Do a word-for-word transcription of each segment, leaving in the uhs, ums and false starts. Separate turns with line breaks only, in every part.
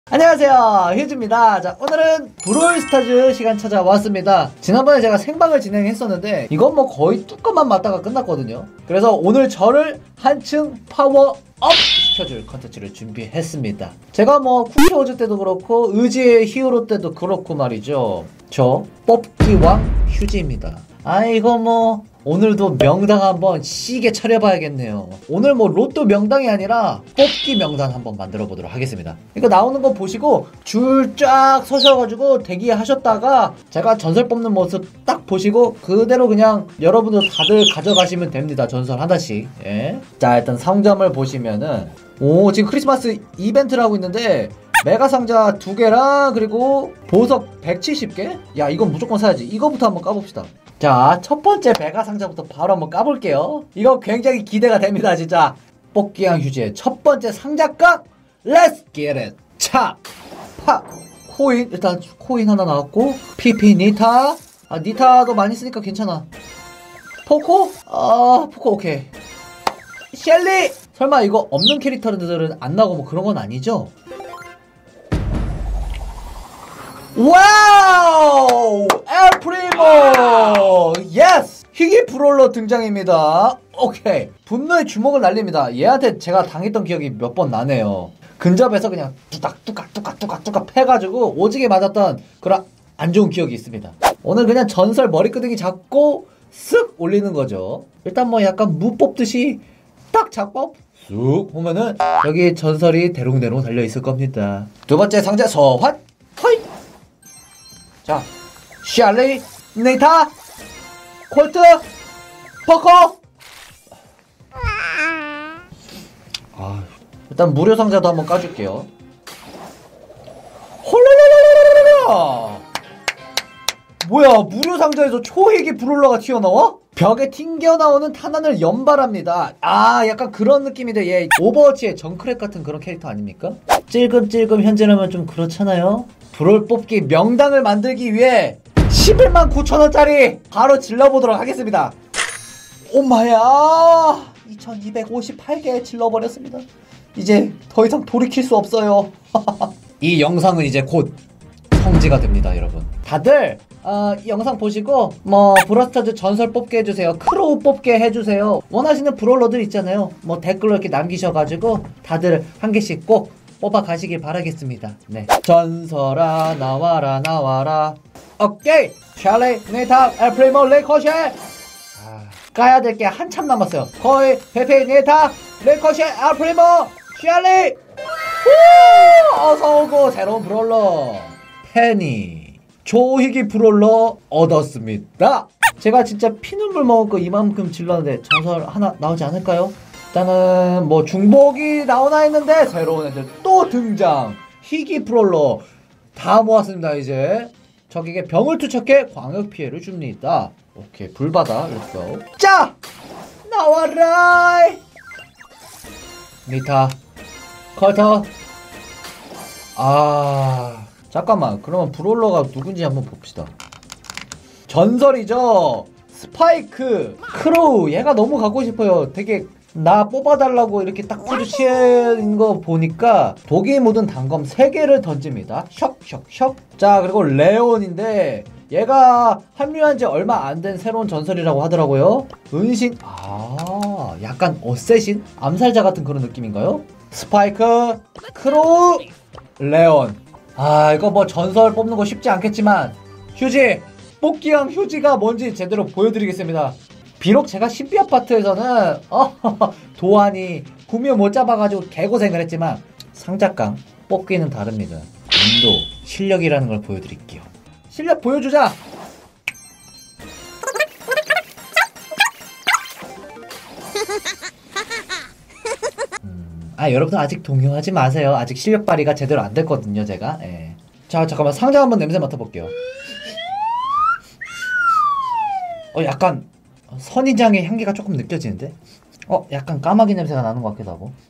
안녕하세요, 휴즈입니다. 자, 오늘은 브롤스타즈 시간 찾아왔습니다. 지난번에 제가 생방을 진행했었는데 이건 뭐 거의 뚜껑만 맞다가 끝났거든요. 그래서 오늘 저를 한층 파워업 시켜줄 컨텐츠를 준비했습니다. 제가 뭐 쿠키워즈 때도 그렇고 의지의 히어로 때도 그렇고 말이죠, 저 뽑기왕 휴지입니다. 아, 이거 뭐 오늘도 명당 한번 시게 차려봐야겠네요. 오늘 뭐 로또 명당이 아니라 뽑기 명단 한번 만들어 보도록 하겠습니다. 이거 나오는 거 보시고 줄 쫙 서셔가지고 대기하셨다가 제가 전설 뽑는 모습 딱 보시고 그대로 그냥 여러분들 다들 가져가시면 됩니다. 전설 하나씩. 예. 자, 일단 상점을 보시면은 오, 지금 크리스마스 이벤트를 하고 있는데 메가 상자 두 개랑 그리고 보석 백칠십 개? 야, 이건 무조건 사야지. 이거부터 한번 까봅시다. 자, 첫 번째 메가 상자부터 바로 한번 까볼게요. 이거 굉장히 기대가 됩니다, 진짜. 뽑기왕 휴지의 첫 번째 상자깡! Let's get it! 차! 파! 코인, 일단 코인 하나 나왔고, 피피 니타. 아, 니타도 많이 쓰니까 괜찮아. 포코? 아, 포코 오케이. 셸리! 설마 이거 없는 캐릭터들은 안 나오고 뭐 그런 건 아니죠? 와우! 엘프리모! 예스! 희귀 브롤러 등장입니다. 오케이. 분노의 주먹을 날립니다. 얘한테 제가 당했던 기억이 몇 번 나네요. 근접해서 그냥 뚜각 뚜각 뚜각 뚜각 뚜각 패가지고 오지게 맞았던 그런 안 좋은 기억이 있습니다. 오늘 그냥 전설 머리끄댕이 잡고 쓱 올리는 거죠. 일단 뭐 약간 무 뽑듯이 딱 잡고 쑥 보면은 여기 전설이 대롱대롱 달려있을 겁니다. 두 번째 상자 소환! 허이! 자, 샬리, 네이타, 콜트, 포커. 아, 일단 무료 상자도 한번 까줄게요. 홀라라라라라라. 뭐야, 무료 상자에서 초희귀 브롤러가 튀어나와? 벽에 튕겨나오는 탄환을 연발합니다. 아, 약간 그런 느낌인데 얘 오버워치의 정크랩 같은 그런 캐릭터 아닙니까? 찔끔찔끔 현질하면 좀 그렇잖아요? 브롤 뽑기 명당을 만들기 위해 십일만 구천원짜리 바로 질러보도록 하겠습니다. 오마야, 이천이백오십팔 개 질러버렸습니다. 이제 더 이상 돌이킬 수 없어요. 이 영상은 이제 곧 성지가 됩니다, 여러분. 다들 어, 이 영상 보시고 뭐 브롤스타즈 전설 뽑게 해주세요, 크로우 뽑게 해주세요, 원하시는 브롤러들 있잖아요. 뭐 댓글로 이렇게 남기셔가지고 다들 한 개씩 꼭 뽑아 가시길 바라겠습니다. 네. 전설아 나와라 나와라. 오케이. 샬리, 네타, 엘프리모, 레코쉐. 아, 까야 될 게 한참 남았어요. 거의 페페, 네타, 레코쉐, 엘프리모, 샬리. 후! 어서 오고. 새로운 브롤러 페니 초희귀 브롤러 얻었습니다. 제가 진짜 피눈물 먹을 거 이만큼 질렀는데 전설 하나 나오지 않을까요? 일단은 뭐 중복이 나오나 했는데 새로운 애들 또 등장. 희귀 브롤러 다 모았습니다. 이제 적에게 병을 투척해 광역 피해를 줍니다. 오케이, 불바다. 렛츠고. 자! 나와라! 니타, 컬터. 아, 잠깐만, 그러면 브롤러가 누군지 한번 봅시다. 전설이죠. 스파이크, 크로우. 얘가 너무 갖고 싶어요. 되게 나 뽑아달라고 이렇게 딱 뿌리치는 거 보니까 독이 묻은 단검 세 개를 던집니다. 슉슉슉. 자, 그리고 레온인데 얘가 합류한 지 얼마 안 된 새로운 전설이라고 하더라고요. 은신. 아, 약간 어쌔신? 암살자 같은 그런 느낌인가요? 스파이크, 크로우, 레온. 아, 이거 뭐 전설 뽑는 거 쉽지 않겠지만 휴지, 뽑기왕 휴지가 뭔지 제대로 보여드리겠습니다. 비록 제가 신비 아파트에서는 어, 도안이 구미호 못 잡아가지고 개고생을 했지만 상자깡 뽑기는 다릅니다. 인도 실력이라는 걸 보여드릴게요. 실력 보여주자. 음, 아, 여러분들 아직 동요하지 마세요. 아직 실력 발휘가 제대로 안 됐거든요, 제가. 예. 자, 잠깐만, 상자 한번 냄새 맡아볼게요. 어, 약간 선인장의 향기가 조금 느껴지는데? 어? 약간 까마귀 냄새가 나는 것 같기도 하고.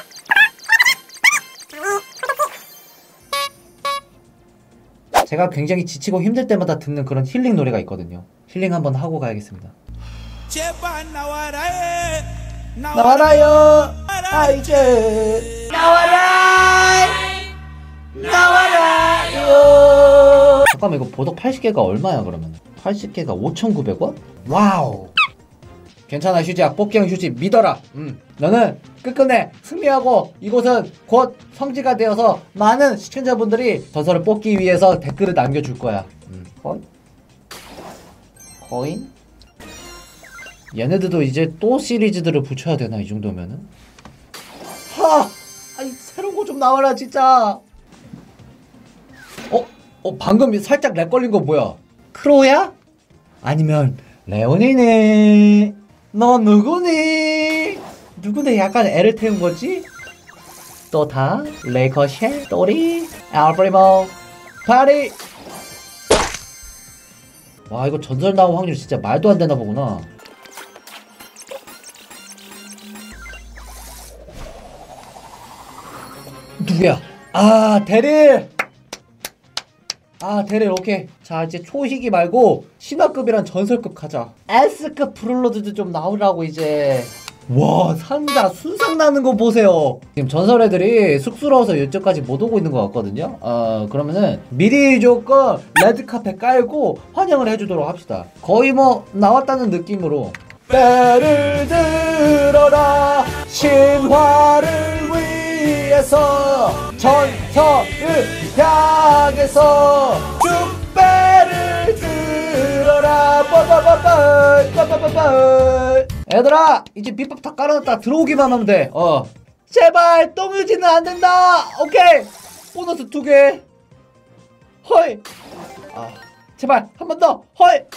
제가 굉장히 지치고 힘들 때마다 듣는 그런 힐링 노래가 있거든요. 힐링 한번 하고 가야겠습니다. 제발 나와라 나와라요. 아, 이제 나와라 나와라 잠깐만 이거 보석 팔십 개가 얼마야 그러면? 팔십 개가 오천구백 원? 와우. 괜찮아 휴지야. 뽑기형 휴지 믿어라. 음. 너는 끝끝내 승리하고 이곳은 곧 성지가 되어서 많은 시청자분들이 전설을 뽑기 위해서 댓글을 남겨줄 거야. 음. 거인? 거인? 얘네들도 이제 또 시리즈들을 붙여야 되나 이 정도면은? 하! 아니 새로운 거 좀 나와라 진짜. 어? 어 방금 살짝 렉 걸린 거 뭐야? 크로야? 아니면 레온이네. 너 누구니? 누구네 약간 애를 태운 거지? 또다 레이커쉐 또리 알프리모 파리. 와 이거 전설 나올 확률 진짜 말도 안 되나 보구나. 누구야? 아 대릴. 아 대릴 오케이. 자 이제 초희기 말고 신화급이란 전설급 가자. S급 브롤러드도 좀 나오라고 이제. 와 상자 순삭 나는 거 보세요. 지금 전설 애들이 쑥스러워서 이쪽까지 못 오고 있는 것 같거든요. 어 그러면은 미리 조건 레드카펫 깔고 환영을 해주도록 합시다. 거의 뭐 나왔다는 느낌으로. 배를 들어라 신화를 위해서 전설을 향해서 축배를 들어라 빠빠빠빠 빠빠빠빠. 얘들아 이제 비법 다 깔아놨다. 들어오기만 하면 돼. 어 제발 똥유지는 안된다. 오케이 보너스 두개. 헐. 아 제발 한 번 더. 헐.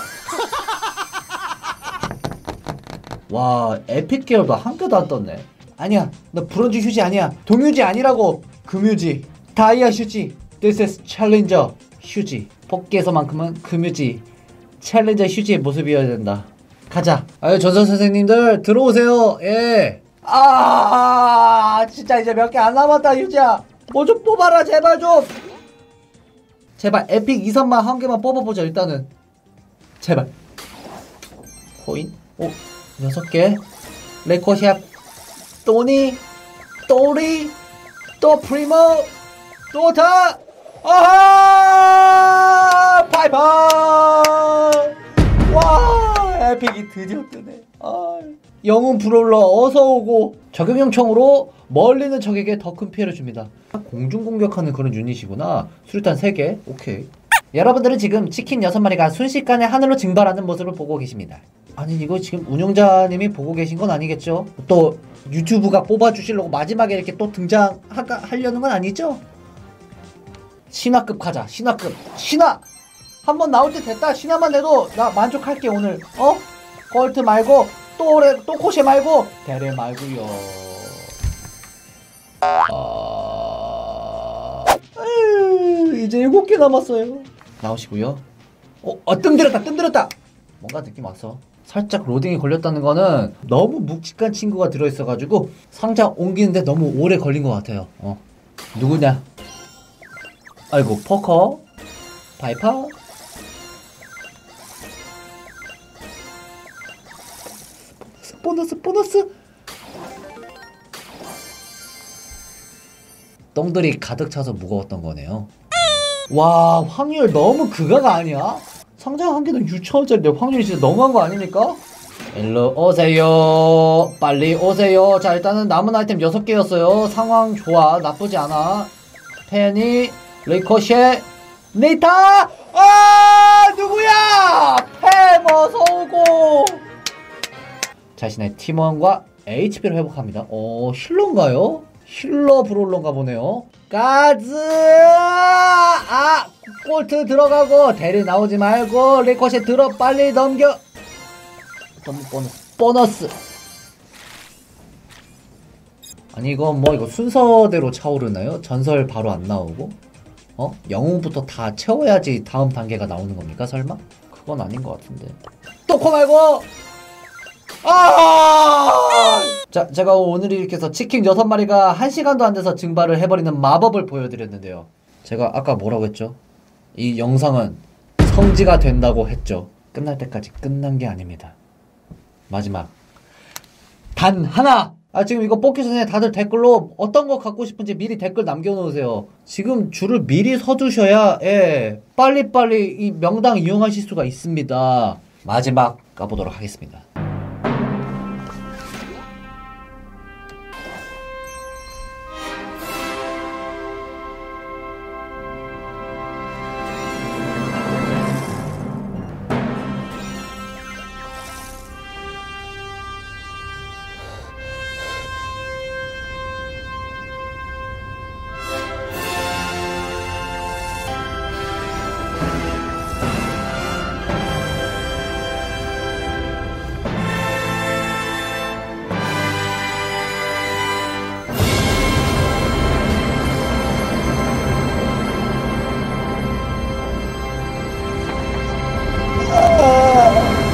와 에픽 계열도 한 개도 안 떴네. 아니야 너 브론즈 휴지 아니야. 동유지 아니라고. 금유지 다이아 휴지. This is 챌린저 휴지. 뽑기에서만큼은 금유지 챌린저 휴지의 모습이어야 된다. 가자. 아유 전설 선생님들 들어오세요. 예. 아 진짜 이제 몇 개 안 남았다 휴지야. 뭐 좀 뽑아라 제발 좀. 제발 에픽 이, 삼만 한 개만 뽑아보자 일단은. 제발. 코인? 오 여섯 개. 레코샵 또니 또리 또 프리모 또 다. 아하 파이파. 와 에픽이 드디어 뜨네. 아, 영웅 브롤러 어서오고. 적용형총으로 멀리는 적에게 더 큰 피해를 줍니다. 공중공격하는 그런 유닛이구나. 수류탄 세 개. 오케이. 여러분들은 지금 치킨 여섯 마리가 순식간에 하늘로 증발하는 모습을 보고 계십니다. 아니 이거 지금 운영자님이 보고 계신 건 아니겠죠? 또 유튜브가 뽑아주시려고 마지막에 이렇게 또 등장하려는 건 아니죠? 신화급 가자. 신화급. 신화! 한번 나올 때 됐다. 신화만 내도 나 만족할게 오늘. 어? 꼴트 말고 또 오래 또 코셰 말고 대레 말고요. 아... 에휴, 이제 일곱 개 남았어요. 나오시고요. 어, 어 뜸들였다 뜸들였다. 뭔가 느낌 왔어. 살짝 로딩이 걸렸다는 거는 너무 묵직한 친구가 들어있어가지고 상자 옮기는데 너무 오래 걸린 것 같아요. 어 누구냐? 아이고 퍼커 바이퍼 보너스 보너스. 똥들이 가득 차서 무거웠던 거네요. 와 확률 너무 그가가 아니야? 상자 한 개는 육천 원짜리인데 확률이 진짜 너무한 거 아닙니까? 일로 오세요. 빨리 오세요. 자 일단은 남은 아이템 여섯 개였어요. 상황 좋아. 나쁘지 않아. 페니 레이코쉐 네이타. 아 누구야? 팸 어서오고. 자신의 팀원과 에이치피를 회복합니다. 어 힐러인가요? 힐러 브롤러인가 보네요. 가즈. 아 꼴트 들어가고 대리 나오지 말고 리코시 들어. 빨리 넘겨. 너무 보너스 보너스. 아니 이거 뭐 이거 순서대로 차오르나요? 전설 바로 안 나오고 어? 영웅부터 다 채워야지 다음 단계가 나오는 겁니까 설마? 그건 아닌 것 같은데. 또코 말고. 아! 자, 제가 오늘 이렇게 해서 치킨 여섯 마리가 한 시간도 안 돼서 증발을 해버리는 마법을 보여드렸는데요. 제가 아까 뭐라고 했죠? 이 영상은 성지가 된다고 했죠. 끝날 때까지 끝난 게 아닙니다. 마지막 단 하나! 아 지금 이거 뽑기 전에 다들 댓글로 어떤 거 갖고 싶은지 미리 댓글 남겨놓으세요. 지금 줄을 미리 서두셔야 예 빨리빨리 이 명당 이용하실 수가 있습니다. 마지막 가보도록 하겠습니다.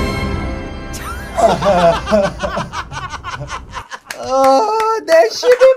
어, 내 시비!